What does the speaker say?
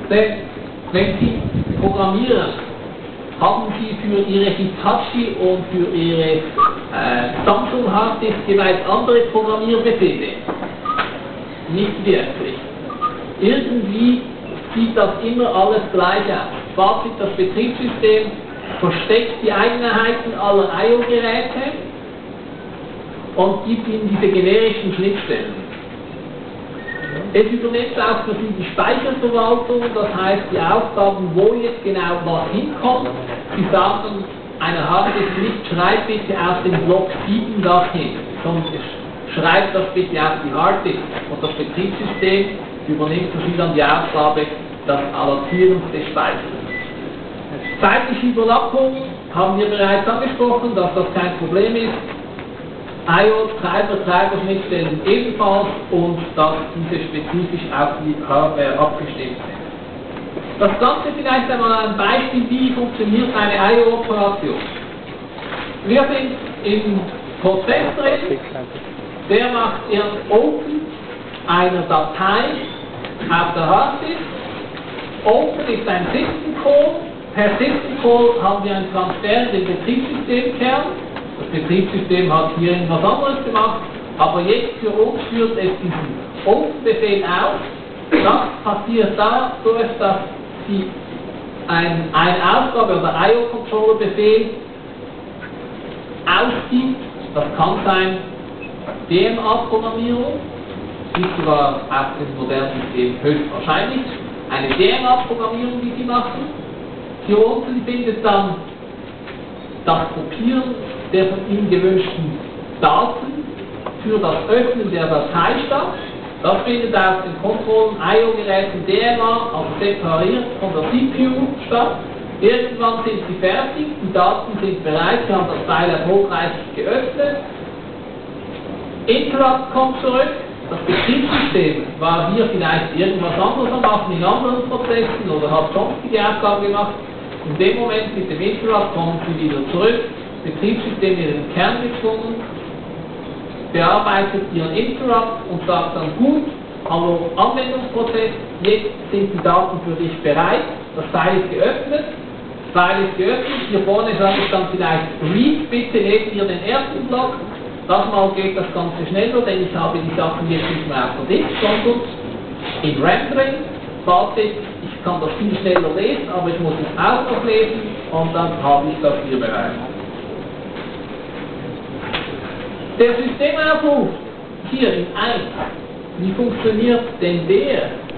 Denn wenn Sie programmieren, haben Sie für Ihre Hitachi und für Ihre Samsung Harddisk jeweils andere Programmierbefehle. Nicht wirklich. Irgendwie sieht das immer alles gleich aus. Fazit: das Betriebssystem versteckt die Eigenheiten aller I/O-Geräte und gibt ihnen diese generischen Schnittstellen. Es übernimmt auch für Sie die Speicherverwaltung, das heißt die Aufgaben, wo jetzt genau was hinkommt. Sie sagen einer Harddisk nicht, schreib bitte auf den Block 7 das hin, sondern schreibt das bitte auf die Harddisk. Und das Betriebssystem übernimmt für Sie dann die Aufgabe, das Allokieren des Speichers. Zeitliche Überlappung haben wir bereits angesprochen, dass das kein Problem ist. I/O, Treiber-Schnittstellen ebenfalls und dass diese spezifisch auf die Hardware abgestimmt sind. Das Ganze vielleicht einmal ein Beispiel, wie funktioniert eine I/O-Operation. Wir sind im Prozess drin, der macht erst Open einer Datei auf der Harddisk. Open ist ein System Call. Per System Call haben wir einen Transfer in den Betriebssystemkern. Das Betriebssystem hat hier etwas anderes gemacht, aber jetzt für uns führt es diesen Open-Befehl aus. Das passiert dadurch, dass Sie eine Aufgabe oder I/O-Controller-Befehl ausgibt. Das kann sein DMA-Programmierung, ist sogar auf dem modernen System höchstwahrscheinlich. Eine DMA-Programmierung, die Sie machen. Hier unten findet dann das Kopieren der von Ihnen gewünschten Daten für das Öffnen der Datei statt. Das findet auf den Kontrollen I/O-Geräten DMA, also separiert von der CPU statt. Irgendwann sind sie fertig, die Daten sind bereit, Sie haben das Teil erfolgreich geöffnet. Interrupt kommt zurück. Das Betriebssystem war hier vielleicht irgendwas anderes am Machen in anderen Prozessen oder hat sonstige Aufgaben gemacht. In dem Moment mit dem Interrupt kommen Sie wieder zurück. Das Betriebssystem wird in den Kern gezwungen, bearbeitet Ihren Interrupt und sagt dann: gut, hallo Anwendungsprozess, jetzt sind die Daten für dich bereit, das Teil ist geöffnet. Das Teil ist geöffnet, hier vorne sage ich dann vielleicht: read, bitte lesen wir den ersten Block. Das Mal geht das Ganze schneller, denn ich habe die Sachen jetzt nicht mehr auf der Disk, sondern in RAM drin. Fazit: ich kann das viel schneller lesen, aber ich muss es auch noch lesen und dann habe ich das hier bereit. Der Systemaufruf hier in 1, wie funktioniert denn der?